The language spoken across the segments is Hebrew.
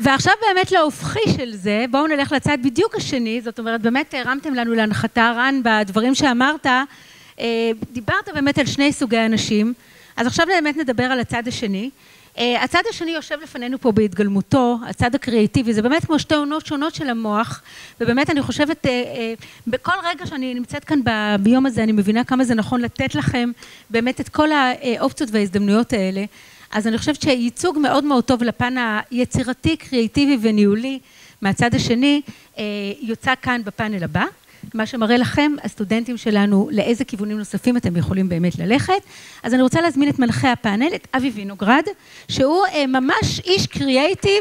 ועכשיו באמת להופכי של זה, בואו נלך לצד בדיוק השני, זאת אומרת, באמת הרמתם לנו להנחתה, רן, בדברים שאמרת, דיברת באמת על שני סוגי אנשים, אז עכשיו באמת נדבר על הצד השני. הצד השני יושב לפנינו פה בהתגלמותו, הצד הקריאטיבי, זה באמת כמו שתי עונות שונות של המוח, ובאמת אני חושבת, בכל רגע שאני נמצאת כאן ביום הזה, אני מבינה כמה זה נכון לתת לכם באמת את כל האופציות וההזדמנויות האלה, אז אני חושבת שייצוג מאוד מאוד טוב לפן היצירתי, קריאטיבי וניהולי מהצד השני, יוצא כאן בפאנל הבא, מה שמראה לכם, הסטודנטים שלנו, לאיזה כיוונים נוספים אתם יכולים באמת ללכת. אז אני רוצה להזמין את מנחה הפאנל, את אבי וינוגרד, שהוא ממש איש קריאייטיב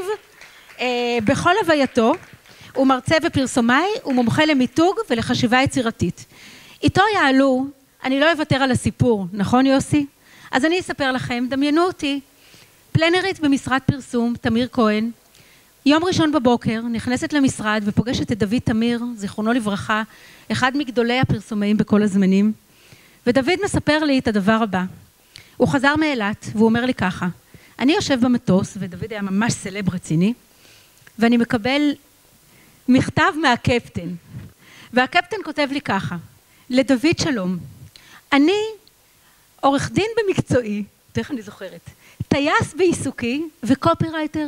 בכל הווייתו, הוא מרצה ופרסומאי, הוא מומחה למיתוג ולחשיבה יצירתית. איתו יעלו, אני לא אוותר על הסיפור, נכון יוסי? אז אני אספר לכם, דמיינו אותי, פלנרית במשרד פרסום, תמיר כהן, יום ראשון בבוקר נכנסת למשרד ופוגשת את דוד תמיר, זיכרונו לברכה, אחד מגדולי הפרסומאים בכל הזמנים, ודוד מספר לי את הדבר הבא. הוא חזר מאילת והוא אומר לי ככה, אני יושב במטוס, ודוד היה ממש סלב רציני, ואני מקבל מכתב מהקפטן, והקפטן כותב לי ככה, לדוד שלום, אני עורך דין במקצועי, תכף אני זוכרת, טייס בעיסוקי וקופירייטר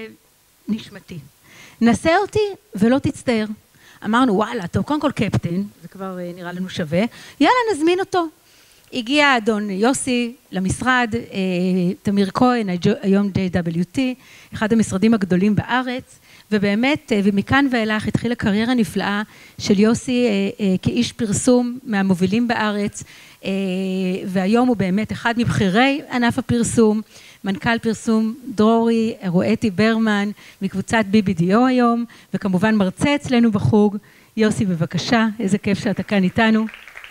נשמתי. נסה אותי ולא תצטער. אמרנו, וואלה, טוב, קודם כל קפטן, זה כבר נראה לנו שווה, יאללה, נזמין אותו. הגיע האדון יוסי למשרד, תמיר כהן, היום JWT, אחד המשרדים הגדולים בארץ, ובאמת, ומכאן ואילך התחילה קריירה נפלאה של יוסי כאיש פרסום מהמובילים בארץ, והיום הוא באמת אחד מבחירי ענף הפרסום, מנכ"ל פרסום דרורי, רואטי ברמן, מקבוצת BBDO היום, וכמובן מרצה אצלנו בחוג. יוסי, בבקשה, איזה כיף שאתה כאן איתנו.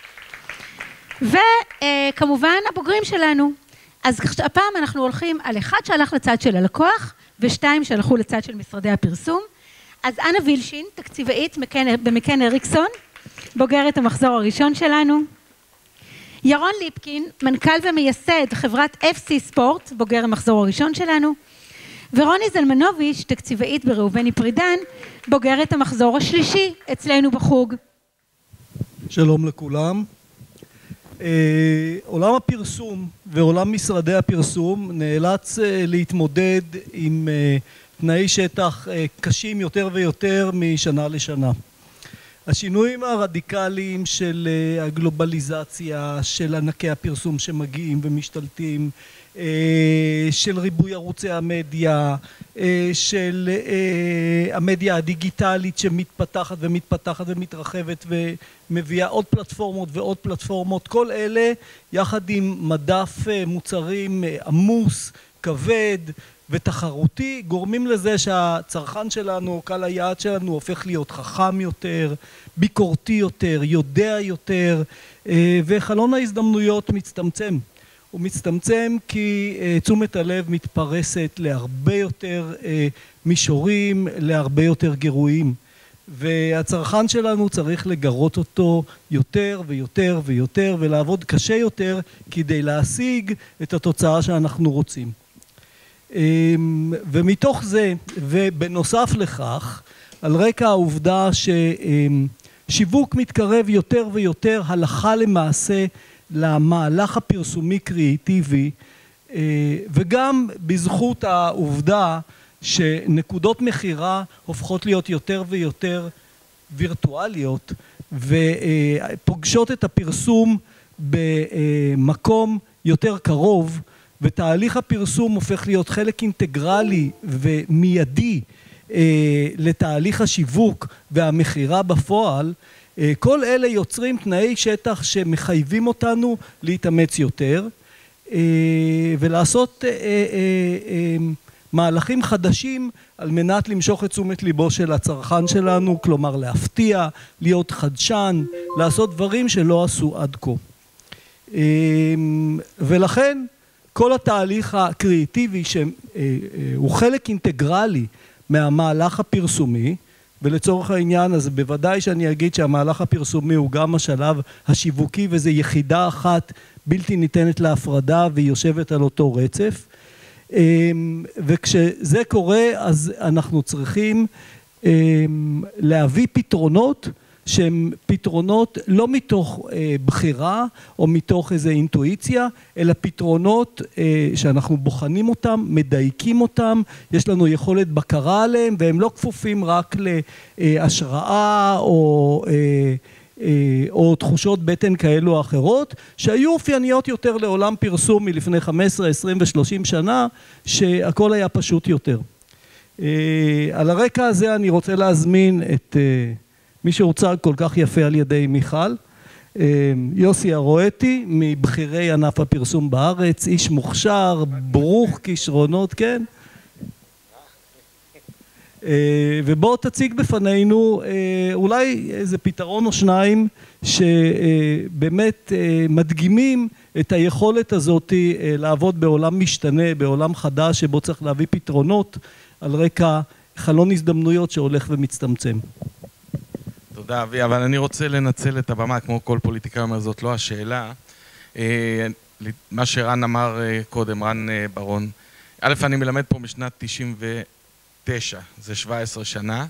וכמובן הבוגרים שלנו. אז הפעם אנחנו הולכים על אחד שהלך לצד של הלקוח, ושתיים שהלכו לצד של משרדי הפרסום. אז אנה וילשין, תקציבאית במקן אריקסון, בוגרת המחזור הראשון שלנו. ירון ליפקין, מנכ"ל ומייסד חברת FC ספורט, בוגר המחזור הראשון שלנו, ורוני זלמנוביץ', תקציבאית בראובני פרידן, בוגרת המחזור השלישי אצלנו בחוג. שלום לכולם. עולם הפרסום ועולם משרדי הפרסום נאלץ להתמודד עם תנאי שטח קשים יותר ויותר משנה לשנה. השינויים הרדיקליים של הגלובליזציה, של ענקי הפרסום שמגיעים ומשתלטים, של ריבוי ערוצי המדיה, של המדיה הדיגיטלית שמתפתחת ומתפתחת ומתרחבת ומביאה עוד פלטפורמות ועוד פלטפורמות, כל אלה יחד עם מדף מוצרים עמוס, כבד ותחרותי, גורמים לזה שהצרכן שלנו, קהל היעד שלנו, הופך להיות חכם יותר, ביקורתי יותר, יודע יותר, וחלון ההזדמנויות מצטמצם. הוא מצטמצם כי תשומת הלב מתפרסת להרבה יותר מישורים, להרבה יותר גירויים. והצרכן שלנו צריך לגרות אותו יותר ויותר ויותר, ולעבוד קשה יותר כדי להשיג את התוצאה שאנחנו רוצים. ומתוך זה, ובנוסף לכך, על רקע העובדה ששיווק מתקרב יותר ויותר הלכה למעשה למהלך הפרסומי קריאטיבי, וגם בזכות העובדה שנקודות מחירה הופכות להיות יותר ויותר וירטואליות, ופוגשות את הפרסום במקום יותר קרוב, ותהליך הפרסום הופך להיות חלק אינטגרלי ומיידי לתהליך השיווק והמחירה בפועל. כל אלה יוצרים תנאי שטח שמחייבים אותנו להתאמץ יותר ולעשות מהלכים חדשים על מנת למשוך את תשומת ליבו של הצרכן שלנו, כלומר להפתיע, להיות חדשן, לעשות דברים שלא עשו עד כה. ולכן כל התהליך הקריאטיבי שהוא חלק אינטגרלי מהמהלך הפרסומי, ולצורך העניין אז בוודאי שאני אגיד שהמהלך הפרסומי הוא גם השלב השיווקי, וזה יחידה אחת בלתי ניתנת להפרדה והיא יושבת על אותו רצף. וכשזה קורה אז אנחנו צריכים להביא פתרונות שהם פתרונות לא מתוך בחירה או מתוך איזו אינטואיציה, אלא פתרונות שאנחנו בוחנים אותם, מדייקים אותם, יש לנו יכולת בקרה עליהם, והם לא כפופים רק להשראה או תחושות בטן כאלו או אחרות, שהיו אופייניות יותר לעולם פרסום מלפני 15, 20 ו-30 שנה, שהכל היה פשוט יותר. על הרקע הזה אני רוצה להזמין את מי שהוצג כל כך יפה על ידי מיכל, יוסי הרואטי, מבחירי ענף הפרסום בארץ, איש מוכשר, ברוך כישרונות, כן? ובוא תציג בפנינו אולי איזה פתרון או שניים שבאמת מדגימים את היכולת הזאת לעבוד בעולם משתנה, בעולם חדש שבו צריך להביא פתרונות על רקע חלון הזדמנויות שהולך ומצטמצם. תודה אבי, אבל אני רוצה לנצל את הבמה, כמו כל פוליטיקאי אומר, זאת לא השאלה. מה שרן אמר קודם, רן ברון. א', אני מלמד פה משנת 99, זה 17 שנה,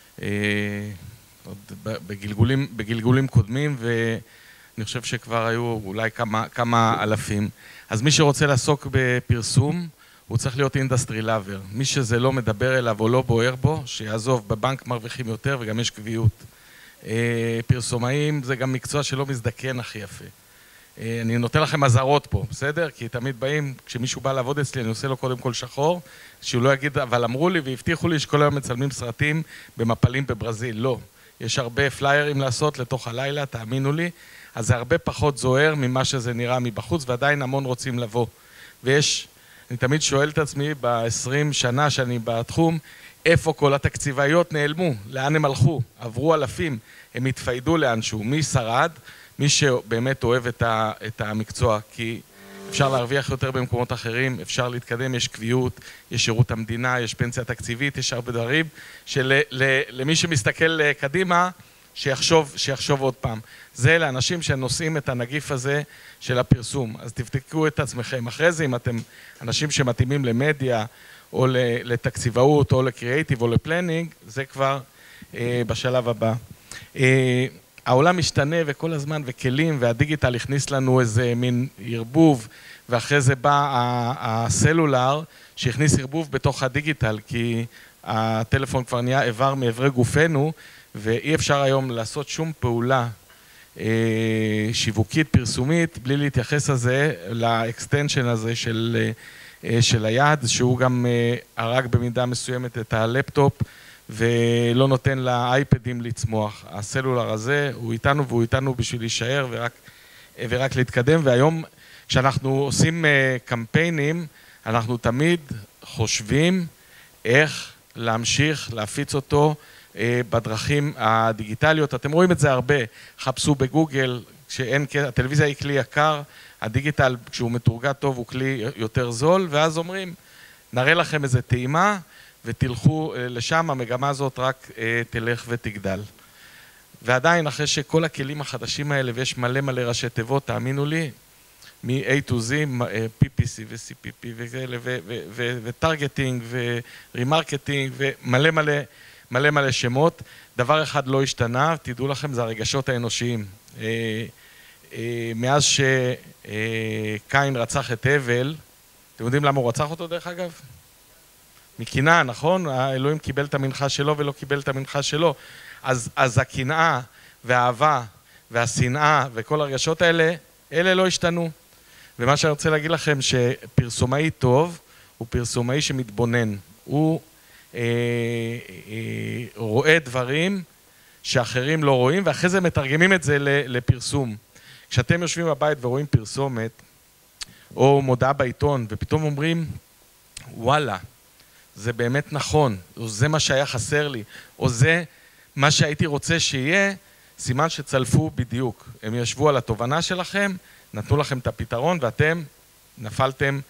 בגלגולים קודמים, ואני חושב שכבר היו אולי כמה אלפים. אז מי שרוצה לעסוק בפרסום, הוא צריך להיות אינדסטרי לאבר. מי שזה לא מדבר אליו או לא בוער בו, שיעזוב, בבנק מרוויחים יותר וגם יש קביעות. פרסומאים זה גם מקצוע שלא מזדקן הכי יפה. אני נותן לכם הזהרות פה, בסדר? כי תמיד באים, כשמישהו בא לעבוד אצלי, אני עושה לו קודם כל שחור, שהוא לא יגיד, אבל אמרו לי והבטיחו לי שכל היום מצלמים סרטים במפלים בברזיל. לא. יש הרבה פליירים לעשות לתוך הלילה, תאמינו לי. אז זה הרבה פחות זוהר ממה שזה נראה מבחוץ, ועדיין המון רוצים לבוא. ויש, אני תמיד שואל את עצמי, ב-20 שנה שאני בתחום, איפה כל התקציבאיות נעלמו? לאן הם הלכו? עברו אלפים, הם התפיידו לאנשהו. מי שרד? מי שבאמת אוהב את המקצוע, כי אפשר להרוויח יותר במקומות אחרים, אפשר להתקדם, יש קביעות, יש שירות המדינה, יש פנסיה תקציבית, יש הרבה דברים, שלמי שמסתכל קדימה, שיחשוב עוד פעם. זה לאנשים שנושאים את הנגיף הזה של הפרסום. אז תבדקו את עצמכם. אחרי זה, אם אתם אנשים שמתאימים למדיה, או לתקציבאות, או לקריאייטיב, או לפלנינג, זה כבר בשלב הבא. העולם משתנה וכל הזמן, וכלים, והדיגיטל הכניס לנו איזה מין ערבוב, ואחרי זה בא הסלולר, שהכניס ערבוב בתוך הדיגיטל, כי הטלפון כבר נהיה איבר מעברי גופנו, ואי אפשר היום לעשות שום פעולה שיווקית, פרסומית, בלי להתייחס לזה, לאקסטנשן הזה של היד, שהוא גם הרג במידה מסוימת את הלפטופ, ולא נותן לאייפדים לצמוח. הסלולר הזה הוא איתנו, והוא איתנו בשביל להישאר ורק להתקדם. והיום כשאנחנו עושים קמפיינים, אנחנו תמיד חושבים איך להמשיך להפיץ אותו בדרכים הדיגיטליות. אתם רואים את זה הרבה, חפשו בגוגל, הטלוויזיה היא כלי יקר, הדיגיטל כשהוא מתורגע טוב הוא כלי יותר זול, ואז אומרים, נראה לכם איזה טעימה, ותלכו לשם, המגמה הזאת רק תלך ותגדל. ועדיין, אחרי שכל הכלים החדשים האלה, ויש מלא ראשי תיבות, תאמינו לי, מ-A to Z, PPC ו-CPP וטרגטינג ורימרקטינג, ומלא שמות. דבר אחד לא השתנה, תדעו לכם, זה הרגשות האנושיים. מאז שקין רצח את הבל, אתם יודעים למה הוא רצח אותו דרך אגב? מקנאה, נכון? האלוהים קיבל את המנחה שלו ולא קיבל את המנחה שלו. אז הקנאה והאהבה והשנאה וכל הרגשות האלה, אלה לא השתנו. ומה שאני רוצה להגיד לכם, שפרסומאי טוב הוא פרסומאי שמתבונן. הוא רואה דברים שאחרים לא רואים, ואחרי זה מתרגמים את זה לפרסום. כשאתם יושבים בבית ורואים פרסומת, או מודעה בעיתון, ופתאום אומרים, וואלה, זה באמת נכון, או זה מה שהיה חסר לי, או זה מה שהייתי רוצה שיהיה, סימן שצלפו בדיוק. הם ישבו על התובנה שלכם, נתנו לכם את הפתרון, ואתם נפלתם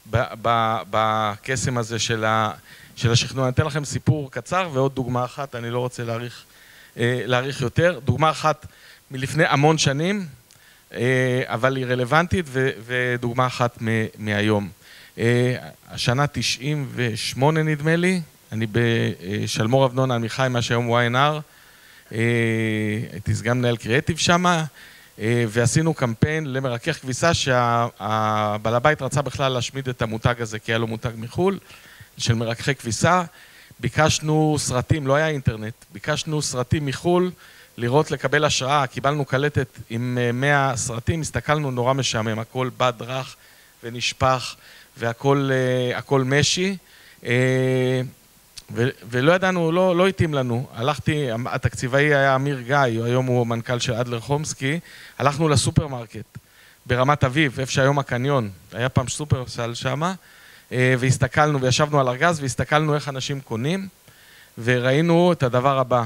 בקסם הזה של השכנוע. אני אתן לכם סיפור קצר, ועוד דוגמה אחת, אני לא רוצה להאריך יותר. דוגמה אחת מלפני המון שנים, אבל היא רלוונטית, ודוגמה אחת מהיום. השנה 98 נדמה לי, אני בשלמור אבנון עמיחי, מה שהיום YNR, הייתי סגן מנהל קריאטיב שמה, ועשינו קמפיין למרכך כביסה שהבעל הבית רצה בכלל להשמיד את המותג הזה, כי היה לו מותג מחול, של מרככי כביסה. ביקשנו סרטים, לא היה אינטרנט, ביקשנו סרטים מחול, לראות, לקבל השראה, קיבלנו קלטת עם 100 סרטים, הסתכלנו נורא משעמם, הכל בד רך ונשפח, והכל משי, ולא ידענו, לא התאים לנו. הלכתי, התקציבאי היה אמיר גיא, היום הוא מנכ"ל של אדלר חומסקי, הלכנו לסופרמרקט ברמת אביב, איפה שהיום הקניון, היה פעם סופרסל שמה, והסתכלנו וישבנו על ארגז והסתכלנו איך אנשים קונים, וראינו את הדבר הבא.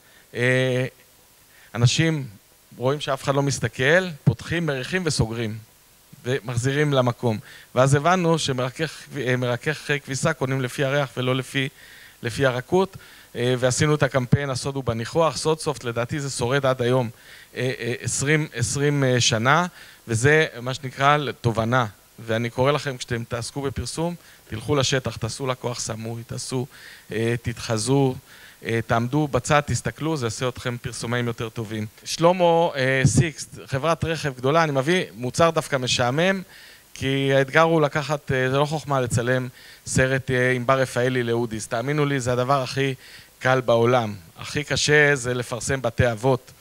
אנשים רואים שאף אחד לא מסתכל, פותחים, מריחים וסוגרים, ומחזירים למקום. ואז הבנו שמרכך כביסה קונים לפי הריח ולא לפי הרכות, ועשינו את הקמפיין הסוד הוא בניחוח, סוד סופט, לדעתי זה שורד עד היום 20 שנה, וזה מה שנקרא תובנה. ואני קורא לכם, כשאתם תעסקו בפרסום, תלכו לשטח, תעשו לקוח סמוי, תתחזו, תעמדו בצד, תסתכלו, זה יעשה אתכם פרסומאים יותר טובים. שלמה סיקסט, חברת רכב גדולה, אני מביא מוצר דווקא משעמם, כי האתגר הוא לקחת, זה לא חוכמה לצלם סרט עם בר רפאלי לאודיס. תאמינו לי, זה הדבר הכי קל בעולם. הכי קשה זה לפרסם בתי אבות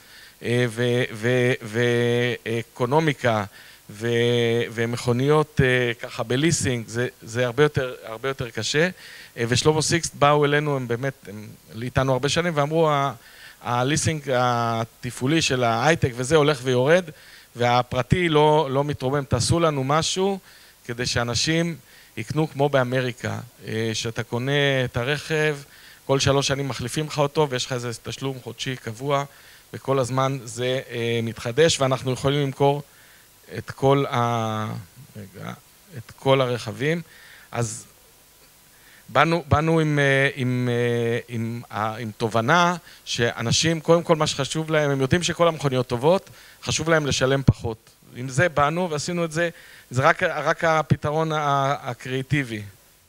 ואקונומיקה ומכוניות ככה בליסינג, זה הרבה יותר קשה. ושלמה סיקסט באו אלינו, הם באמת, הם איתנו הרבה שנים, ואמרו, הליסינג התפעולי של ההייטק וזה הולך ויורד, והפרטי לא מתרומם. תעשו לנו משהו כדי שאנשים יקנו כמו באמריקה, שאתה קונה את הרכב, כל 3 שנים מחליפים לך אותו, ויש לך איזה תשלום חודשי קבוע, וכל הזמן זה מתחדש, ואנחנו יכולים למכור את כל הרכבים. אז באנו עם תובנה שאנשים, קודם כל מה שחשוב להם, הם יודעים שכל המכוניות טובות, חשוב להם לשלם פחות. עם זה באנו ועשינו את זה, זה רק הפתרון הקריאטיבי.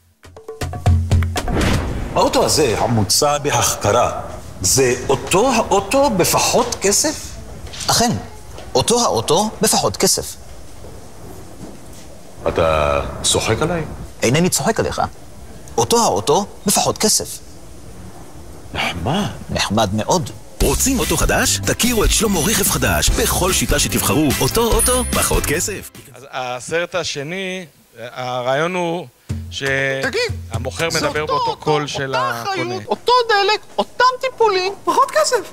האוטו הזה המוצע בהחכרה, זה אותו האוטו בפחות כסף? אכן, אותו האוטו בפחות כסף. אתה צוחק עליי? אינני צוחק עליך. אותו האוטו בפחות כסף. נחמד. נחמד מאוד. רוצים אוטו חדש? תכירו את שלמה רכב חדש. בכל שיטה שתבחרו, אותו אוטו פחות כסף. אז הסרט השני, הרעיון הוא שהמוכר מדבר באותו קול של הקונה. אותו דלק, אותם טיפולים, פחות כסף.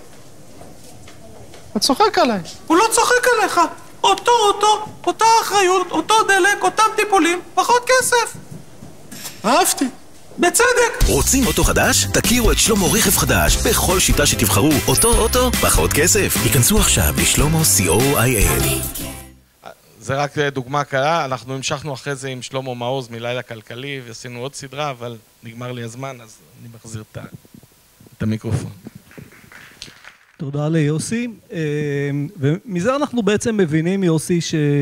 אתה צוחק עליי. הוא לא צוחק עליך. אותו אוטו, אותה אחריות, אותו דלק, אותם טיפולים, פחות כסף. אהבתי. בצדק. רוצים אוטו חדש? תכירו את שלמה רכב חדש. בכל שיטה שתבחרו, אותו אוטו פחות כסף. היכנסו עכשיו לשלמה co.il. זה רק דוגמה קלה, אנחנו המשכנו אחרי זה עם שלמה מעוז מלילה כלכלי, ועשינו עוד סדרה, אבל נגמר לי הזמן, אז אני מחזיר את המיקרופון. תודה ליוסי. ומזה אנחנו בעצם מבינים, יוסי,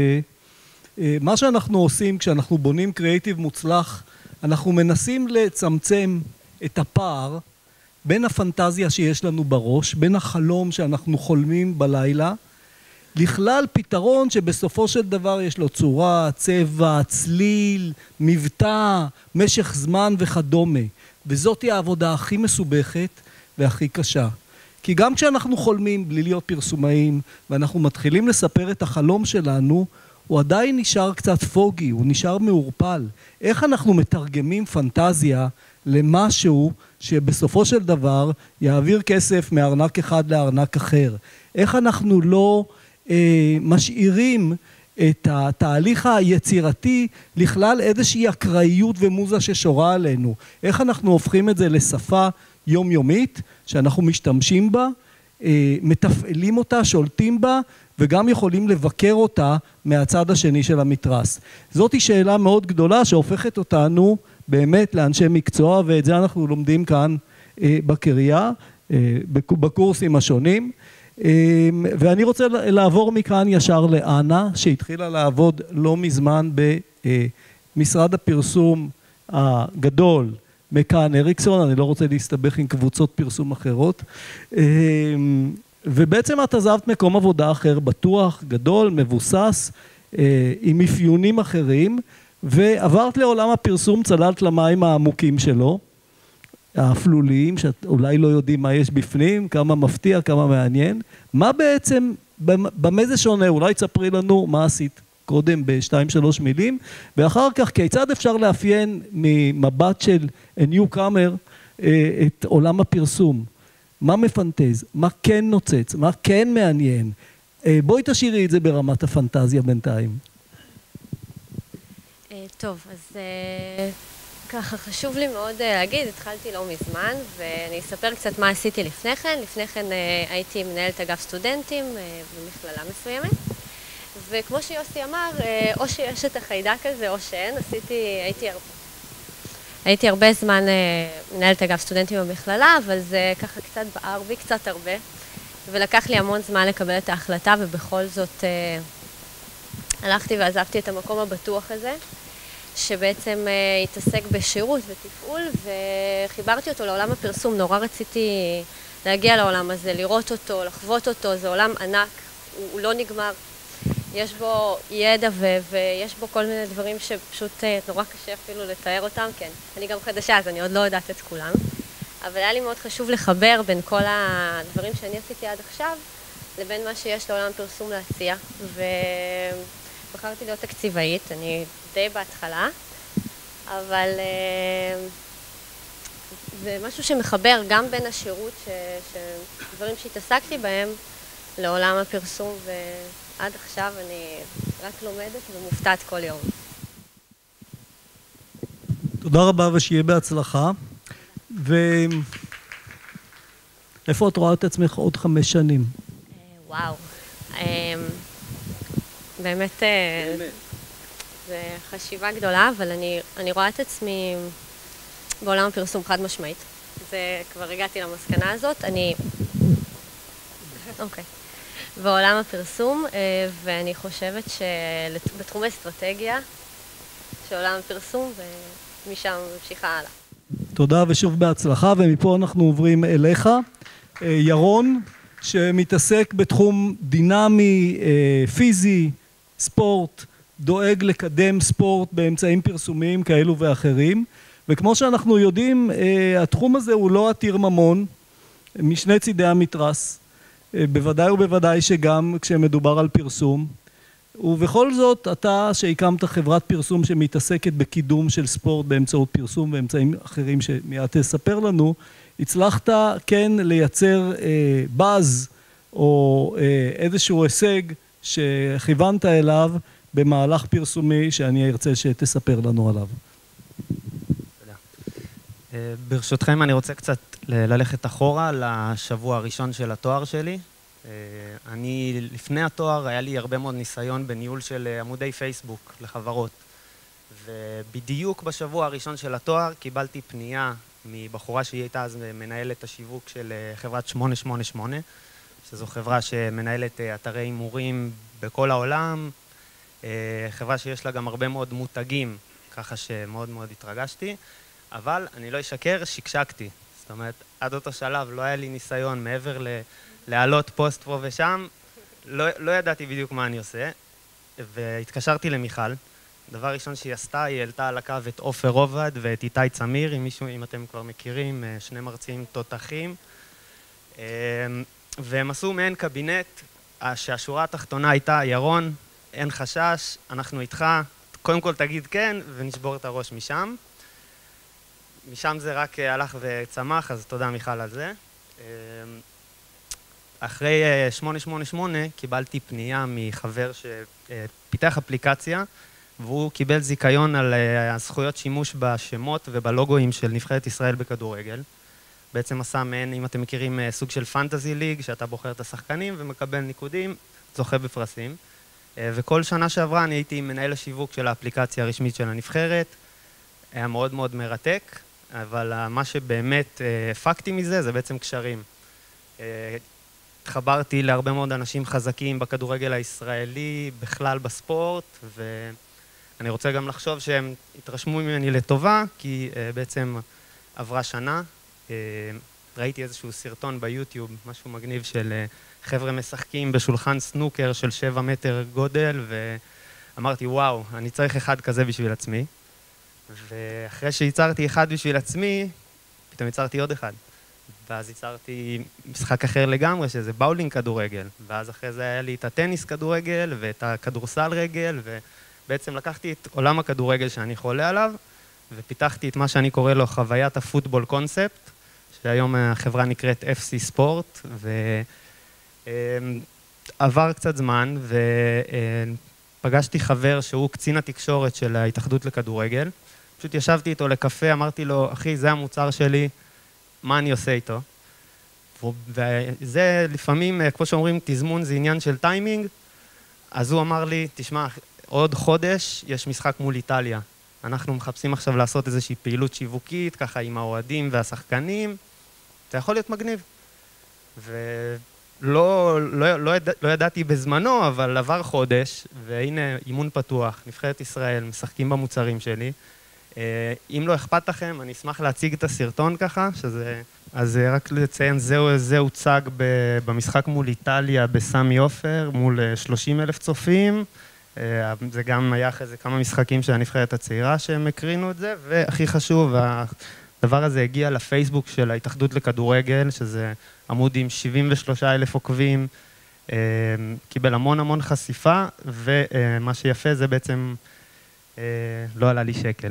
שמה שאנחנו עושים כשאנחנו בונים קריאיטיב מוצלח, אנחנו מנסים לצמצם את הפער בין הפנטזיה שיש לנו בראש, בין החלום שאנחנו חולמים בלילה, לכלל פתרון שבסופו של דבר יש לו צורה, צבע, צליל, מבטא, משך זמן וכדומה. וזאת היא העבודה הכי מסובכת והכי קשה. כי גם כשאנחנו חולמים בלי להיות פרסומאים, ואנחנו מתחילים לספר את החלום שלנו, הוא עדיין נשאר קצת פוגי, הוא נשאר מעורפל. איך אנחנו מתרגמים פנטזיה למשהו שבסופו של דבר יעביר כסף מארנק אחד לארנק אחר? איך אנחנו לא משאירים את התהליך היצירתי לכלל איזושהי אקראיות ומוזה ששורה עלינו? איך אנחנו הופכים את זה לשפה יומיומית שאנחנו משתמשים בה, מתפעלים אותה, שולטים בה, וגם יכולים לבקר אותה מהצד השני של המתרס. זאת היא שאלה מאוד גדולה שהופכת אותנו באמת לאנשי מקצוע, ואת זה אנחנו לומדים כאן בקריה, בקורסים השונים. ואני רוצה לעבור מכאן ישר לאנה, שהתחילה לעבוד לא מזמן משרד הפרסום הגדול, מקאן אריקסון, אני לא רוצה להסתבך עם קבוצות פרסום אחרות, ובעצם את עזבת מקום עבודה אחר, בטוח, גדול, מבוסס, עם אפיונים אחרים, ועברת לעולם הפרסום, צללת למים העמוקים שלו, האפלוליים, שאולי לא יודעים מה יש בפנים, כמה מפתיע, כמה מעניין. מה בעצם, במה זה שונה? אולי תספרי לנו מה עשית קודם ב2-3 מילים, ואחר כך כיצד אפשר לאפיין ממבט של a newcomer את עולם הפרסום? מה מפנטז? מה כן נוצץ? מה כן מעניין? בואי תשאירי את זה ברמת הפנטזיה בינתיים. טוב, אז ככה חשוב לי מאוד להגיד, התחלתי לא מזמן, ואני אספר קצת מה עשיתי לפני כן. לפני כן הייתי מנהלת אגף סטודנטים במכללה מסוימת, וכמו שיוסי אמר, או שיש את החיידק הזה או שאין, הייתי הרבה זמן מנהלת אגף סטודנטים במכללה, אבל זה ככה קצת בער בי, קצת הרבה, ולקח לי המון זמן לקבל את ההחלטה, ובכל זאת הלכתי ועזבתי את המקום הבטוח הזה, שבעצם התעסק בשירות ותפעול, וחיברתי אותו לעולם הפרסום. נורא רציתי להגיע לעולם הזה, לראות אותו, לחוות אותו. זה עולם ענק, הוא לא נגמר. יש בו ידע ויש בו כל מיני דברים שפשוט נורא קשה אפילו לתאר אותם. כן, אני גם חדשה, אז אני עוד לא יודעת את כולם. אבל היה לי מאוד חשוב לחבר בין כל הדברים שאני עשיתי עד עכשיו, לבין מה שיש לעולם הפרסום להציע. בחרתי להיות תקציבאית, אני די בהתחלה, אבל זה משהו שמחבר גם בין השירות, דברים שהתעסקתי בהם, לעולם הפרסום, ועד עכשיו אני רק לומדת ומופתעת כל יום. תודה רבה ושיהיה בהצלחה. איפה את רואה את עצמך עוד 5 שנים? וואו. באמת, זה חשיבה גדולה, אבל אני רואה את עצמי בעולם הפרסום חד משמעית. זה כבר הגעתי למסקנה הזאת. אוקיי. בעולם הפרסום, ואני חושבת שבתחום האסטרטגיה, שעולם הפרסום, ומשם ממשיכה הלאה. תודה ושוב בהצלחה, ומפה אנחנו עוברים אליך. ירון, שמתעסק בתחום דינמי, פיזי, ספורט, דואג לקדם ספורט באמצעים פרסומיים כאלו ואחרים, וכמו שאנחנו יודעים, התחום הזה הוא לא עתיר ממון, משני צידי המתרס, בוודאי ובוודאי שגם כשמדובר על פרסום, ובכל זאת אתה שהקמת חברת פרסום שמתעסקת בקידום של ספורט באמצעות פרסום ואמצעים אחרים שמיד תספר לנו, הצלחת כן לייצר באז או איזשהו הישג שכיוונת אליו במהלך פרסומי שאני ארצה שתספר לנו עליו. ברשותכם אני רוצה קצת ללכת אחורה לשבוע הראשון של התואר שלי. אני לפני התואר היה לי הרבה מאוד ניסיון בניהול של עמודי פייסבוק לחברות, ובדיוק בשבוע הראשון של התואר קיבלתי פנייה מבחורה שהיא הייתה אז מנהלת השיווק של חברת 888, שזו חברה שמנהלת אתרי הימורים בכל העולם, חברה שיש לה גם הרבה מאוד מותגים, ככה שמאוד מאוד התרגשתי, אבל אני לא אשקר, שקשקתי. זאת אומרת, עד אותו שלב לא היה לי ניסיון מעבר להעלות פוסט פה ושם, לא ידעתי בדיוק מה אני עושה, והתקשרתי למיכל. דבר ראשון שהיא עשתה, היא העלתה על הקו את עופר עובד ואת איתי צמיר, אם אתם כבר מכירים, 2 מרצים תותחים. והם עשו מעין קבינט, שהשורה התחתונה הייתה, ירון, אין חשש, אנחנו איתך, קודם כל תגיד כן, ונשבור את הראש משם. משם זה רק הלך וצמח, אז תודה מיכל על זה. אחרי 888 קיבלתי פנייה מחבר שפיתח אפליקציה, והוא קיבל זיכיון על הזכויות שימוש בשמות ובלוגויים של נבחרת ישראל בכדורגל. בעצם עשה מעין, אם אתם מכירים, סוג של פנטזי ליג, שאתה בוחר את השחקנים ומקבל ניקודים, זוכה בפרסים. וכל שנה שעברה אני הייתי מנהל השיווק של האפליקציה הרשמית של הנבחרת. היה מאוד מאוד מרתק, אבל מה שבאמת הפקתי מזה זה בעצם קשרים. התחברתי להרבה מאוד אנשים חזקים בכדורגל הישראלי, בכלל בספורט, אני רוצה גם לחשוב שהם התרשמו ממני לטובה, כי בעצם עברה שנה. ראיתי איזשהו סרטון ביוטיוב, משהו מגניב של חבר'ה משחקים בשולחן סנוקר של 7 מטר גודל, ואמרתי, וואו, אני צריך אחד כזה בשביל עצמי. ואחרי שיצרתי אחד בשביל עצמי, פתאום יצרתי עוד אחד. ואז יצרתי משחק אחר לגמרי, שזה באולינג כדורגל. ואז אחרי זה היה לי את הטניס כדורגל ואת הכדורסל רגל, ובעצם לקחתי את עולם הכדורגל שאני חולה עליו, ופיתחתי את מה שאני קורא לו חוויית הפוטבול קונספט, שהיום החברה נקראת FC ספורט, ועבר קצת זמן, ופגשתי חבר שהוא קצין התקשורת של ההתאחדות לכדורגל. פשוט ישבתי איתו לקפה, אמרתי לו, אחי, זה המוצר שלי, מה אני עושה איתו? וזה לפעמים, כמו שאומרים, תזמון זה עניין של טיימינג, אז הוא אמר לי, תשמע, עוד חודש יש משחק מול איטליה. אנחנו מחפשים עכשיו לעשות איזושהי פעילות שיווקית, ככה עם האוהדים והשחקנים, זה יכול להיות מגניב. לא ידעתי בזמנו, אבל עבר חודש, והנה אימון פתוח, נבחרת ישראל, משחקים במוצרים שלי. אם לא אכפת לכם, אני אשמח להציג את הסרטון ככה, אז רק לציין, זה הוצג במשחק מול איטליה בסמי עופר, מול 30,000 צופים. זה גם היה אחרי זה כמה משחקים של הנבחרת הצעירה שהם הקרינו את זה, והכי חשוב, הדבר הזה הגיע לפייסבוק של ההתאחדות לכדורגל, שזה עמוד עם 73,000 עוקבים, קיבל המון חשיפה, ומה שיפה זה בעצם לא עלה לי שקל.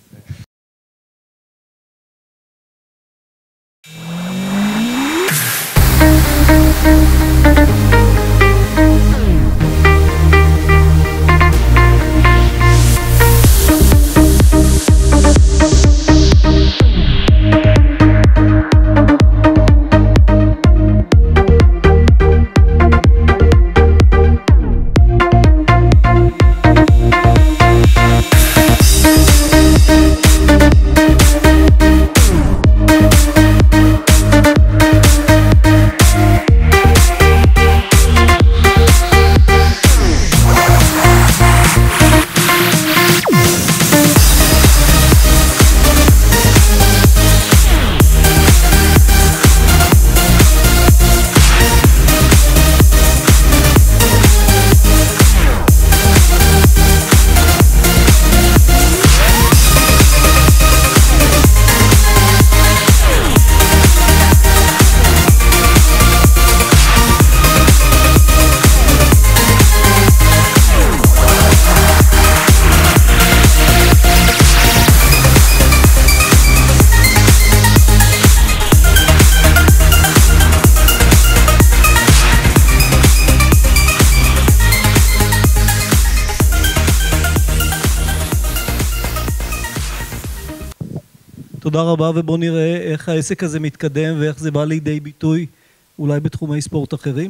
תודה רבה, ובואו נראה איך העסק הזה מתקדם ואיך זה בא לידי ביטוי אולי בתחומי ספורט אחרים.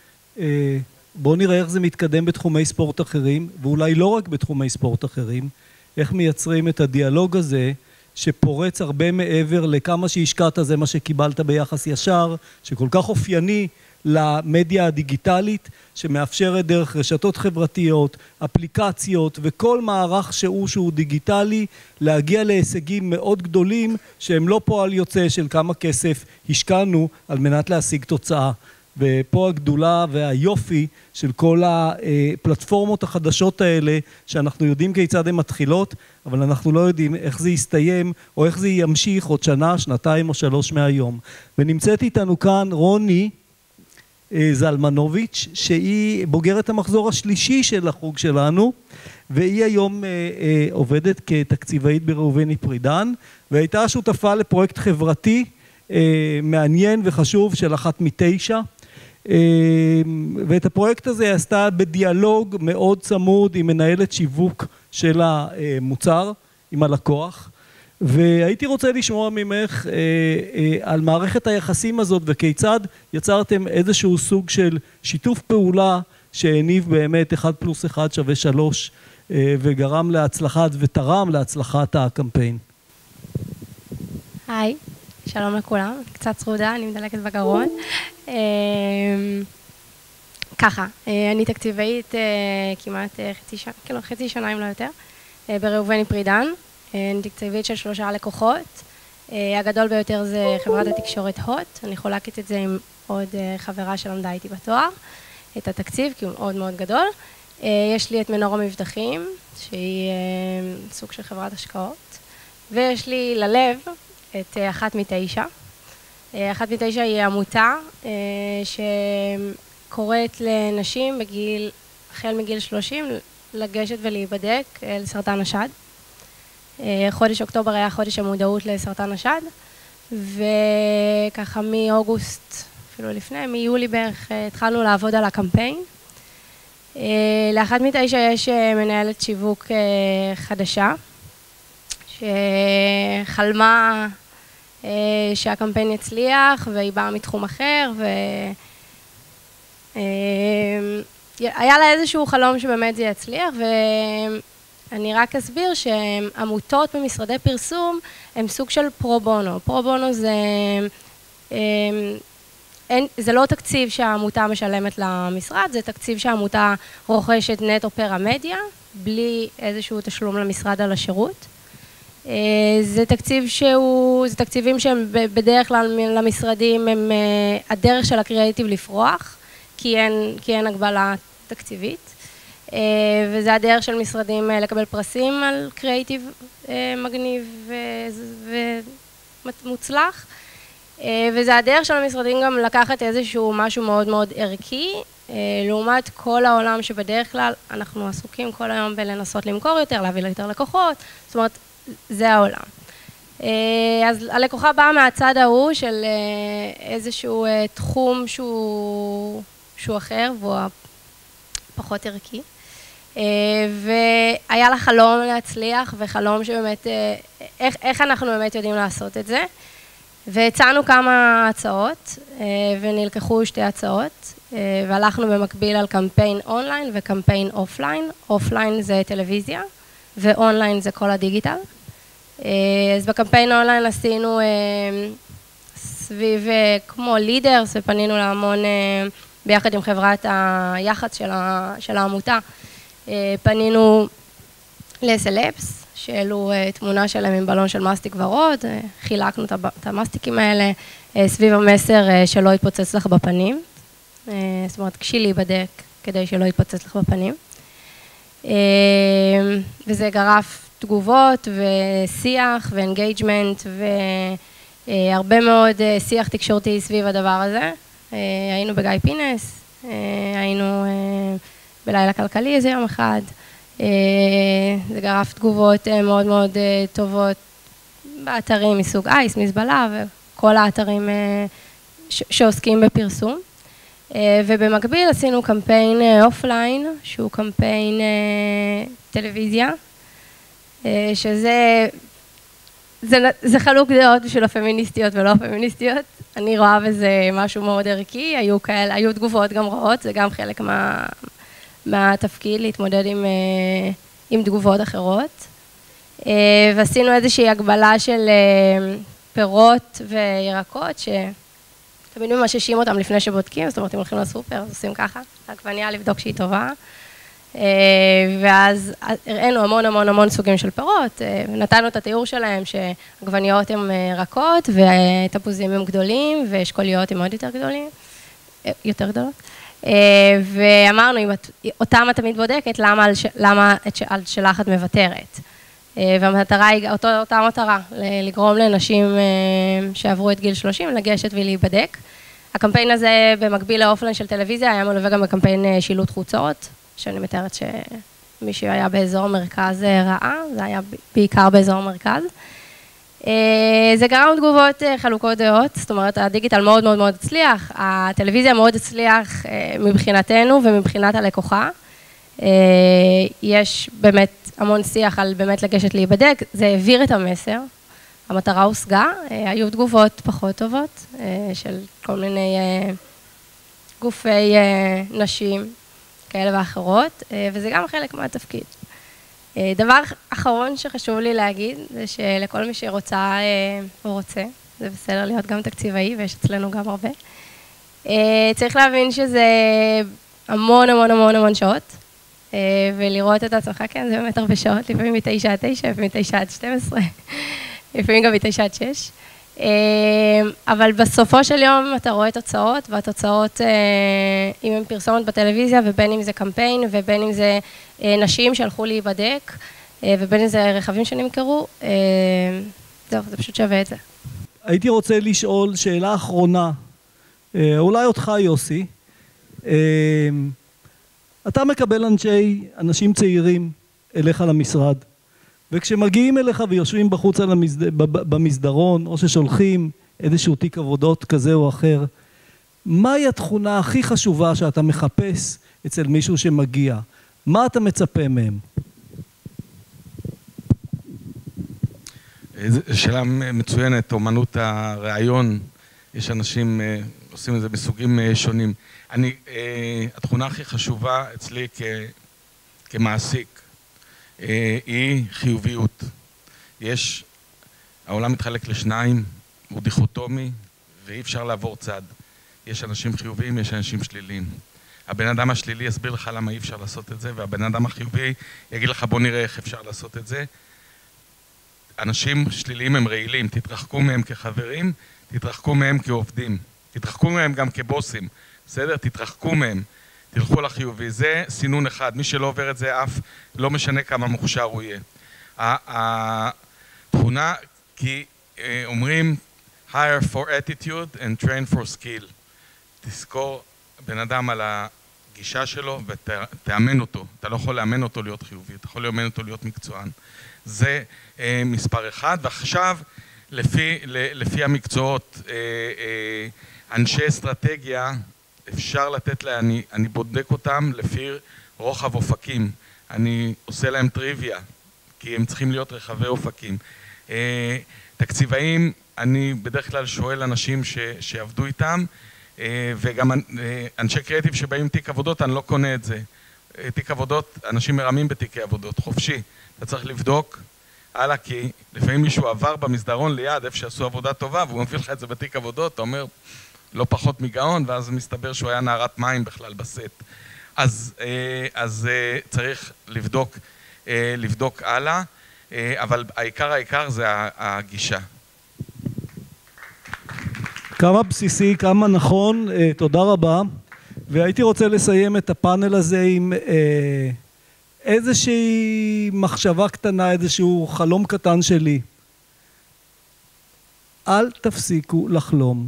בואו נראה איך זה מתקדם בתחומי ספורט אחרים, ואולי לא רק בתחומי ספורט אחרים, איך מייצרים את הדיאלוג הזה שפורץ הרבה מעבר לכמה שהשקעת זה מה שקיבלת ביחס ישר, שכל כך אופייני למדיה הדיגיטלית, שמאפשרת דרך רשתות חברתיות, אפליקציות וכל מערך שהוא דיגיטלי, להגיע להישגים מאוד גדולים שהם לא פועל יוצא של כמה כסף השקענו על מנת להשיג תוצאה. ופה הגדולה והיופי של כל הפלטפורמות החדשות האלה, שאנחנו יודעים כיצד הן מתחילות, אבל אנחנו לא יודעים איך זה יסתיים, או איך זה ימשיך עוד שנה, שנתיים או 3 מהיום. ונמצאת איתנו כאן רוני זלמנוביץ', שהיא בוגרת המחזור השלישי של החוג שלנו, והיא היום עובדת כתקציבאית בראובני פרידן, והייתה שותפה לפרויקט חברתי מעניין וחשוב של 1 מ-9, ואת הפרויקט הזה עשתה בדיאלוג מאוד צמוד עם מנהלת שיווק של המוצר, עם הלקוח, והייתי רוצה לשמוע ממך על מערכת היחסים הזאת וכיצד יצרתם איזשהו סוג של שיתוף פעולה שהניב באמת 1 + 1 = 3 וגרם להצלחת ותרם להצלחת הקמפיין. היי, שלום לכולם, קצת צרודה, אני מדלקת בגרון. ככה, אני תקציבאית כמעט חצי שנה אם לא יותר. בראובני פרידן, אני תקציבית של 3 לקוחות. הגדול ביותר זה חברת התקשורת הוט, אני חולקת את זה עם עוד חברה שלמדה איתי בתואר, את התקציב, כי הוא מאוד מאוד גדול. יש לי את מנור המבטחים, שהיא סוג של חברת השקעות, ויש לי ללב את 1/9. 1/9 היא עמותה שקוראת לנשים החל מגיל 30 לגשת ולהיבדק לסרטן השד. חודש אוקטובר היה חודש המודעות לסרטן השד, וככה מאוגוסט, אפילו לפני, מיולי בערך, התחלנו לעבוד על הקמפיין. ל1/9 יש מנהלת שיווק חדשה, שחלמה שהקמפיין יצליח, והיא באה מתחום אחר, והיה לה איזשהו חלום שבאמת זה יצליח, ואני רק אסביר שעמותות במשרדי פרסום הם סוג של פרו-בונו. פרו-בונו זה לא תקציב שהעמותה משלמת למשרד, זה תקציב שהעמותה רוכשת נטו פר המדיה, בלי איזשהו תשלום למשרד על השירות. זה תקציבים שהם בדרך כלל למשרדים, הם הדרך של הקריאיטיב לפרוח, כי אין הגבלה תקציבית. וזה הדרך של משרדים לקבל פרסים על קריאיטיב מגניב ומוצלח. וזה הדרך של המשרדים גם לקחת איזשהו משהו מאוד מאוד ערכי, לעומת כל העולם שבדרך כלל אנחנו עסוקים כל היום בלנסות למכור יותר, להביא ליותר לקוחות, זאת אומרת, זה העולם. אז הלקוחה באה מהצד ההוא של איזשהו תחום שהוא אחר, והוא פחות ערכי. והיה לה חלום להצליח, וחלום שבאמת, איך אנחנו באמת יודעים לעשות את זה. והצענו כמה הצעות, ונלקחו 2 הצעות, והלכנו במקביל על קמפיין אונליין וקמפיין אופליין. אופליין זה טלוויזיה, ואונליין זה כל הדיגיטל. אז בקמפיין אונליין עשינו סביב כמו לידרס, ופנינו להמון, ביחד עם חברת היח"צ של העמותה, פנינו לסלבס, שאלו תמונה שלהם עם בלון של מסטיק ורוד, חילקנו את המסטיקים האלה סביב המסר שלא יתפוצץ לך בפנים, זאת אומרת, קשי להיבדק כדי שלא יתפוצץ לך בפנים. וזה גרף תגובות ושיח ואנגייג'מנט והרבה מאוד שיח תקשורתי סביב הדבר הזה. היינו בגיא פינס, היינו בלילה כלכלי איזה יום אחד. זה גרף תגובות מאוד מאוד טובות באתרים מסוג אייס, מזבלה וכל האתרים שעוסקים בפרסום. ובמקביל עשינו קמפיין אופליין, שהוא קמפיין טלוויזיה, שזה חלוק דעות בשביל הפמיניסטיות ולא הפמיניסטיות. אני רואה בזה משהו מאוד ערכי, היו תגובות גם רעות, זה גם חלק מהתפקיד להתמודד עם תגובות אחרות. ועשינו איזושהי הגבלה של פירות וירקות, תמיד ממששים אותם לפני שבודקים, זאת אומרת, אם הולכים לסופר, אז עושים ככה, עגבנייה לבדוק שהיא טובה. ואז הראינו המון המון המון סוגים של פירות, נתנו את התיאור שלהם שעגבניות הן רכות, ותפוזים הם גדולים, ואשכוליות הם מאוד יותר גדולות. ואמרנו, אותם את תמיד בודקת, למה על שלך את מוותרת. והמטרה היא אותה מטרה, לגרום לנשים שעברו את גיל 30 לגשת ולהיבדק. הקמפיין הזה במקביל לאופליין של טלוויזיה היה מלווה גם בקמפיין שילוט חוצות, שאני מתארת שמי שהיה באזור מרכז ראה, זה היה בעיקר באזור מרכז. זה גרם תגובות חלוקות דעות, זאת אומרת הדיגיטל מאוד מאוד מאוד הצליח, הטלוויזיה מאוד הצליח מבחינתנו ומבחינת הלקוחה. יש באמת המון שיח על באמת לגשת להיבדק, זה העביר את המסר, המטרה הושגה, היו תגובות פחות טובות של כל מיני גופי נשים כאלה ואחרות, וזה גם חלק מהתפקיד. דבר אחרון שחשוב לי להגיד, זה שלכל מי שרוצה או רוצה, זה בסדר להיות גם תקציבאי, ויש אצלנו גם הרבה, צריך להבין שזה המון המון המון המון שעות, ולראות את עצמך, כן, זה באמת הרבה שעות, לפעמים מ-9 עד 9, לפעמים מ-9 עד 12, לפעמים גם מ-9 עד 6. אבל בסופו של יום אתה רואה תוצאות, והתוצאות, אם הם פרסומת בטלוויזיה, ובין אם זה קמפיין, ובין אם זה נשים שהלכו להיבדק, ובין אם זה רכבים שנמכרו, זהו, זה פשוט שווה את זה. הייתי רוצה לשאול שאלה אחרונה, אולי אותך יוסי, אתה מקבל אנשים צעירים אליך למשרד, וכשמגיעים אליך ויושבים בחוץ במסדרון, או ששולחים איזשהו תיק עבודות כזה או אחר, מהי התכונה הכי חשובה שאתה מחפש אצל מישהו שמגיע? מה אתה מצפה מהם? שאלה מצוינת, אומנות הרעיון, יש אנשים עושים את זה בסוגים שונים. התכונה הכי חשובה אצלי כמעסיק היא חיוביות. העולם מתחלק לשניים, הוא דיכוטומי ואי אפשר לעבור צד. יש אנשים חיוביים, יש אנשים שליליים. הבן אדם השלילי יסביר לך למה אי אפשר לעשות את זה, והבן אדם החיובי יגיד לך בוא נראה איך אפשר לעשות את זה. אנשים שליליים הם רעילים, תתרחקו מהם כחברים, תתרחקו מהם כעובדים, תתרחקו מהם גם כבוסים, בסדר? תתרחקו מהם, תלכו לחיובי. זה סינון אחד, מי שלא עובר את זה אף, לא משנה כמה מוכשר הוא יהיה. התכונה, כי אומרים hire for attitude and train for skill. תזכור בן אדם על הגישה שלו ותאמן אותו. אתה לא יכול לאמן אותו להיות חיובי, אתה יכול לאמן אותו להיות מקצוען. זה מספר אחד, ועכשיו לפי המקצועות, אנשי אסטרטגיה, אפשר לתת לה, אני בודק אותם לפי רוחב אופקים, אני עושה להם טריוויה, כי הם צריכים להיות רחבי אופקים. תקציבאים, אני בדרך כלל שואל אנשים שעבדו איתם, וגם אנשי קריאטיב שבאים תיק עבודות, אני לא קונה את זה. תיק עבודות, אנשים מרמים בתיקי עבודות, חופשי. אתה צריך לבדוק, הלאה, כי לפעמים מישהו עבר במסדרון ליד, איפה שעשו עבודה טובה, והוא מביא לך את זה בתיק עבודות, אתה אומר, לא פחות מגאון, ואז מסתבר שהוא היה נערת מים בכלל בסט. אז צריך לבדוק הלאה, אבל העיקר זה הגישה. כמה בסיסי, כמה נכון, תודה רבה. והייתי רוצה לסיים את הפאנל הזה עם איזושהי מחשבה קטנה, איזשהו חלום קטן שלי. אל תפסיקו לחלום.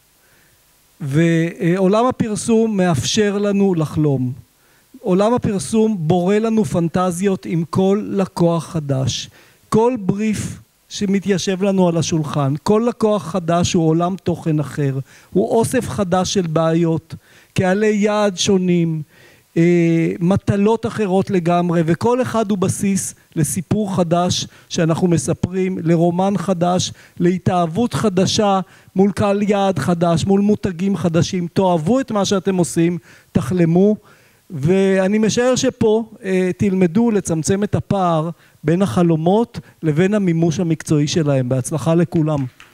ועולם הפרסום מאפשר לנו לחלום. עולם הפרסום בורא לנו פנטזיות עם כל לקוח חדש. כל בריף שמתיישב לנו על השולחן, כל לקוח חדש הוא עולם תוכן אחר, הוא אוסף חדש של בעיות, קהלי יעד שונים, מטלות אחרות לגמרי, וכל אחד הוא בסיס לסיפור חדש שאנחנו מספרים, לרומן חדש, להתאהבות חדשה מול קהל יעד חדש, מול מותגים חדשים. תאהבו את מה שאתם עושים, תחלמו, ואני משער שפה תלמדו לצמצם את הפער בין החלומות לבין המימוש המקצועי שלהם. בהצלחה לכולם.